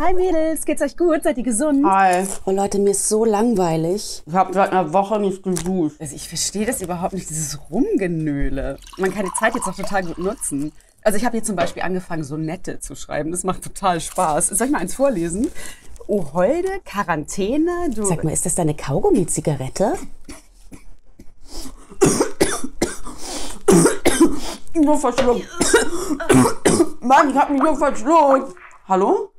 Hi Mädels, geht's euch gut? Seid ihr gesund? Hi. Oh Leute, mir ist so langweilig. Ich habe seit einer Woche nicht geduscht. Also ich verstehe das überhaupt nicht, dieses Rumgenöle. Man kann die Zeit jetzt auch total gut nutzen. Also ich habe hier zum Beispiel angefangen, Sonette zu schreiben. Das macht total Spaß. Soll ich mal eins vorlesen? Oh Holde, Quarantäne, du... Sag mal, ist das deine Kaugummi-Zigarette? Nur verschluckt. Mann, ich hab mich nur verschluckt. Hallo?